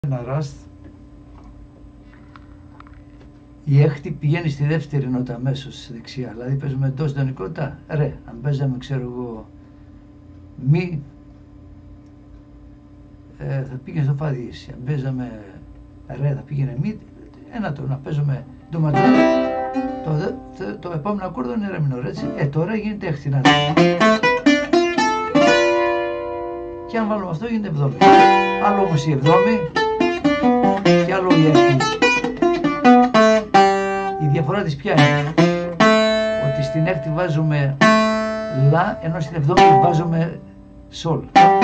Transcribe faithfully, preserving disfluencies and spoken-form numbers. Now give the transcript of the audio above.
ένα ραστ, η έκτη πηγαίνει στη δεύτερη νότα αμέσως δεξιά. Δηλαδή παίζουμε ντο συντονικότητα, ρε. Αν παίζαμε, ξέρω εγώ, μη, ε, θα πήγαινε στο φα διήση. Αν παίζαμε ρε, θα πήγαινε μη. Ένα το να παίζουμε ντο ματζόρ, το, το, το επόμενο ακόρδο είναι ρε μινόρ, έτσι. Ε, τώρα γίνεται έκτη, να. Και αν βάλουμε αυτό γίνεται εβδόμη. Άλλο όμως η εβδόμη και άλλο η έκτη. Η διαφορά της ποια είναι? Ότι στην έκτη βάζουμε λα, ενώ στην εβδόμη βάζουμε σολ.